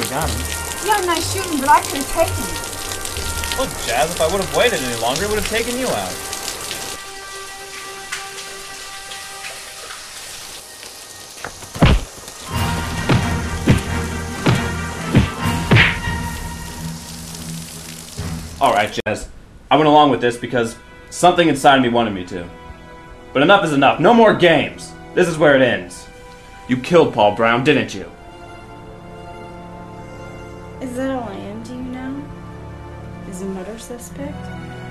you got him. Yeah, nice shooting, but I could have taken you. Look, Jazz, if I would have waited any longer, it would have taken you out. Alright, Jazz. I went along with this because something inside me wanted me to. But enough is enough. No more games. This is where it ends. You killed Paul Brown, didn't you? Is that all I am to you now? Is a murder suspect?